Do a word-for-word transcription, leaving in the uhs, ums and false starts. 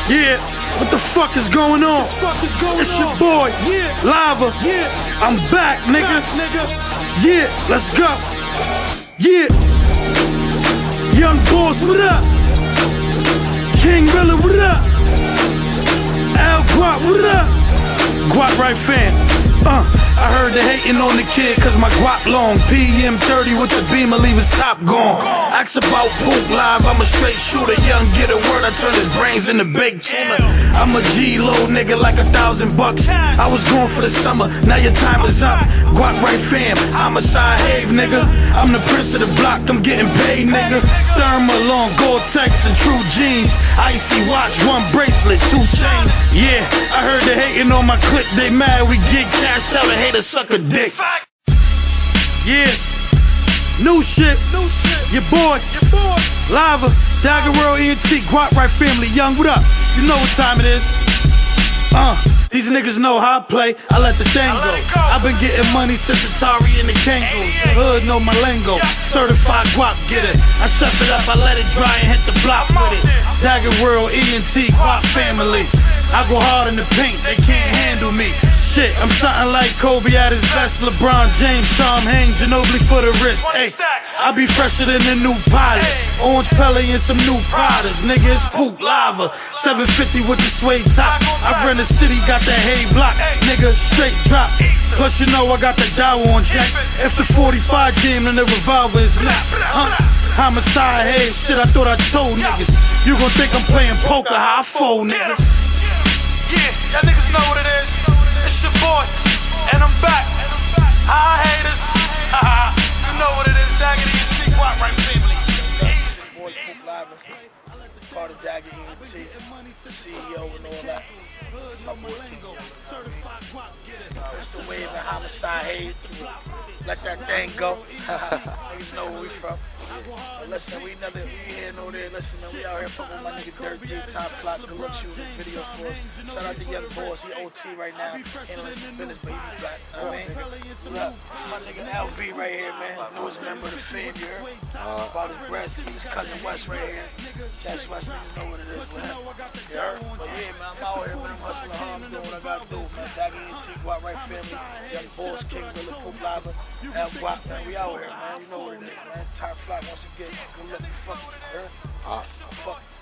Yeah, what the fuck is going on? Fuck is going it's on? your boy, Yeah. Lava. Yeah. I'm back, nigga. Back, nigga. Yeah, let's go. Yeah. Young Boss, what up? King Rilla, what up? Al Guap, what up? Guap right fan. Uh, I heard they hating on the kid cause my guap long. P M thirty with the beamer, leave his top gone. Ask about Poop Live, I'm a straight shooter. Young, get a word, I turn his brains into baked tuna. I'm a G-low nigga like a thousand bucks. I was going for the summer, now your time is up. Guap right fam, I'm a side-have nigga. I'm the prince of the block, I'm getting paid nigga. Thermal long, Gore-Tex and true jeans. Icy watch, one bracelet, two chains. Yeah, I heard they hating on my clip, they mad we get cash. Tell a hater suck a dick. Yeah, new shit. New shit. Your boy, your boy, Lava, Dagger World, E N T, Guap right family. Young, what up? You know what time it is. Uh, these niggas know how I play. I let the thing go. I've been getting money since Atari and the Kangos. The hood know my lingo. Certified Guap getter. I chef it up, I let it dry and hit the block with it. Dagger World, E N T, Guap family. I go hard in the paint, they can't handle me. Shit, I'm something like Kobe at his best. LeBron James, Tom Hanks, Ginobili for the wrist. Hey, I be fresher than the new pilot. Orange Pele and some new Pradas. Nigga, it's Poop Lava. seven fifty with the suede top. I run the city, got that hay block. Nigga, straight drop. Plus you know I got the Dow on deck. If the forty-five jam and the revolver is next. Huh? Homicide head, shit I thought I told niggas. You gon' think I'm playing poker, how I fold niggas. Yeah, y'all niggas know what it is. It's your boy, and I'm back. Hi haters. You know what it is, Dagger E N T, Guap right family. Peace. Boy, Poop Lava, part of Dagger E N T, C E O and all that. My boy King. It's the wave and homicide hate. Let that thing go. Niggas know where we from. But listen, we never we here no there. Listen, man, we out here fucking with my nigga Dirt D, Top Flock. Good luck shooting the video for us. Shout out to Young Boss. He O T right now, handling some business, but he be black. You know what I mean? Look, this is my nigga L V right here, man. Newest member of the fam, you heard? Uh, about his breast, his cousin West right here. Chaz West, niggas know what it is with him. You heard? But yeah, man, I'm out here, man. I'm hustling hard. I'm doing what I gotta do, man. Dagger E N T, Guap right family. Young Boss, King Rilla, Poop Lava. Al Guap, man. We out here, man. You know what it is, man. Top Flock once again. Good luck, you fuck with you, heard? Fuck.